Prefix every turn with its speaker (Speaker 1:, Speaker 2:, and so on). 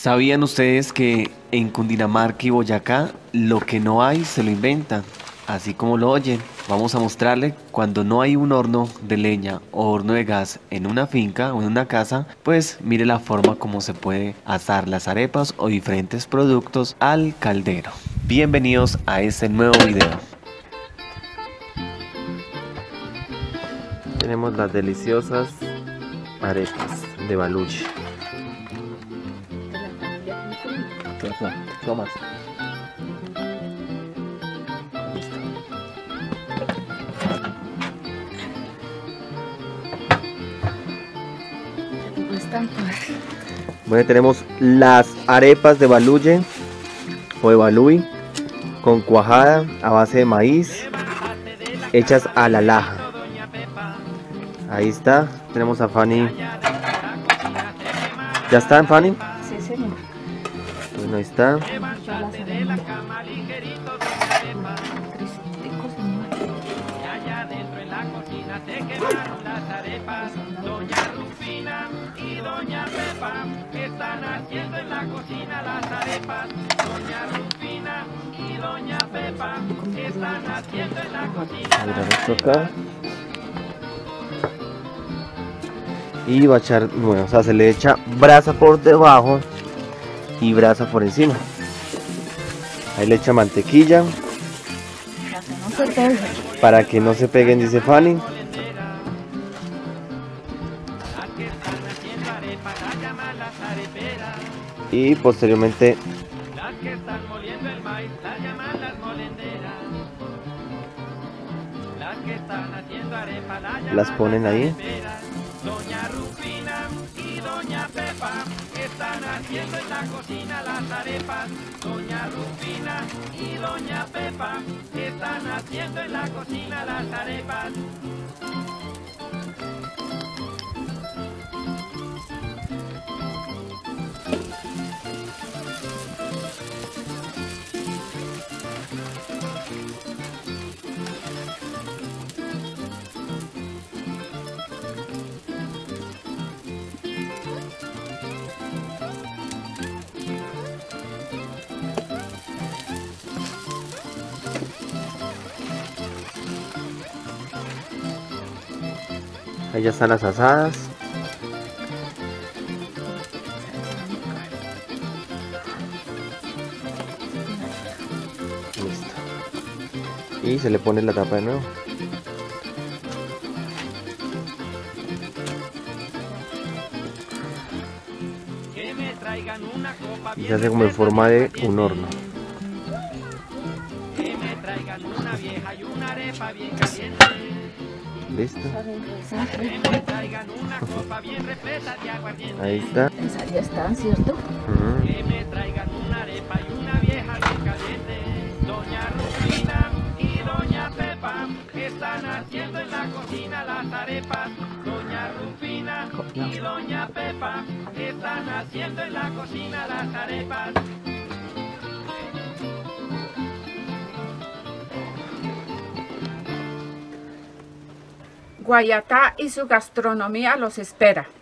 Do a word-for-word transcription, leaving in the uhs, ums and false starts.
Speaker 1: ¿Sabían ustedes que en Cundinamarca y Boyacá lo que no hay se lo inventan? Así como lo oyen, vamos a mostrarle cuando no hay un horno de leña o horno de gas en una finca o en una casa, pues mire la forma como se puede asar las arepas o diferentes productos al caldero. Bienvenidos a este nuevo video. Tenemos las deliciosas arepas de Baluchi. Tomas. Bueno, tenemos las arepas de Baluye o de Balui con cuajada a base de maíz hechas a la laja. Ahí está, tenemos a Fanny. ¿Ya están, Fanny?
Speaker 2: Sí, señor.
Speaker 1: Bueno, ahí está.
Speaker 3: Doña Rufina y Doña Pepa están haciendo en la cocina las arepas. Doña Rufina y Doña Pepa están haciendo en la cocina las arepas.
Speaker 1: Y va a echar, bueno, o sea, se le echa brasa por debajo y brasa por encima. Ahí le echa mantequilla para que no se peguen, dice Fanny. Y posteriormente
Speaker 3: las que están moliendo el maíz las llaman las molenderas. Las que están haciendo arepas las llaman
Speaker 1: las ponen ahí.
Speaker 3: Doña Rufina y Doña Pepa están haciendo en la cocina las arepas. Doña Rufina y Doña Pepa están haciendo en la cocina las arepas.
Speaker 1: Ahí ya están las asadas. Listo. Y se le pone la tapa de nuevo.
Speaker 3: Que me traigan una copa
Speaker 1: Y se hace como en forma de un horno.
Speaker 3: Que me traigan una vieja y una arepa bien caliente.
Speaker 1: Listo.
Speaker 3: Que me traigan una copa bien repleta de aguardiente.
Speaker 1: Ahí está.
Speaker 2: Esas ya están, ¿cierto?
Speaker 1: Uh-huh.
Speaker 3: Que me traigan una arepa y una vieja bien caliente. Doña Rufina y Doña Pepa están haciendo en la cocina las arepas. Doña Rufina y Doña Pepa están haciendo en la cocina las arepas.
Speaker 2: Guayatá y su gastronomía los espera.